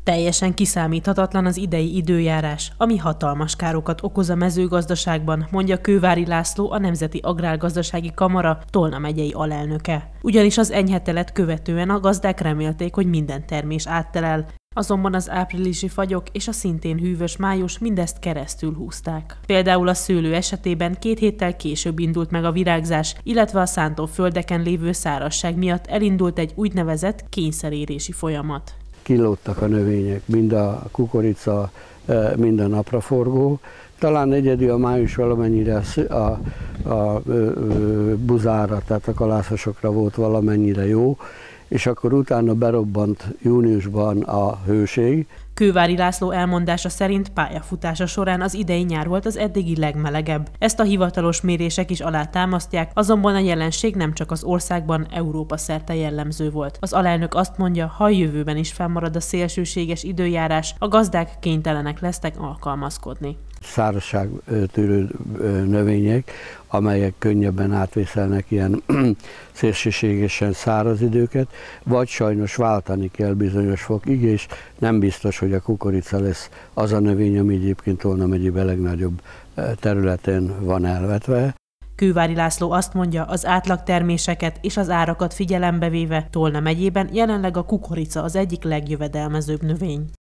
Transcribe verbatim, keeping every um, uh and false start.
Teljesen kiszámíthatatlan az idei időjárás, ami hatalmas károkat okoz a mezőgazdaságban, mondja Kőváry László, a Nemzeti Agrárgazdasági Kamara Tolna megyei alelnöke. Ugyanis az enyhe telet követően a gazdák remélték, hogy minden termés áttelel. Azonban az áprilisi fagyok és a szintén hűvös május mindezt keresztül húzták. Például a szőlő esetében két héttel később indult meg a virágzás, illetve a szántóföldeken lévő szárazság miatt elindult egy úgynevezett kényszerérési folyamat. Kilódtak a növények, mind a kukorica, mind a napraforgó. Talán egyedül a május valamennyire a, a, a buzára, tehát a kalászosokra volt valamennyire jó, és akkor utána berobbant júniusban a hőség. Kőváry László elmondása szerint pályafutása során az idei nyár volt az eddigi legmelegebb. Ezt a hivatalos mérések is alátámasztják, azonban a jelenség nem csak az országban, Európa szerte jellemző volt. Az alelnök azt mondja, ha a jövőben is fennmarad a szélsőséges időjárás, a gazdák kénytelenek lesznek alkalmazkodni. Szárazságtűrő növények, amelyek könnyebben átvészelnek ilyen szélsőségesen száraz időket, vagy sajnos váltani kell bizonyos fokig, és nem biztos, hogy a kukorica lesz az a növény, ami egyébként Tolna megyében legnagyobb területen van elvetve. Kőváry László azt mondja, az átlagterméseket és az árakat figyelembe véve Tolna megyében jelenleg a kukorica az egyik legjövedelmezőbb növény.